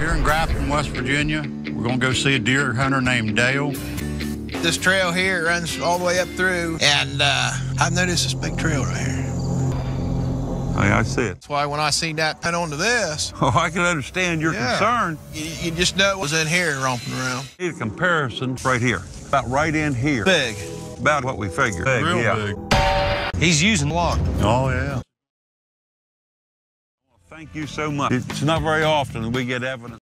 here in Grafton, West Virginia. We're going to go see a deer hunter named Dale. This trail here runs all the way up through, and I've noticed this big trail right here. Hey, I see it. That's why when I seen that put onto this, Oh, I can understand your concern. you just know it was in here romping around. Need a comparison right here, about right in here. Big. About what we figured. Real big. He's using lock. Oh, yeah. Thank you so much. It's not very often that we get evidence.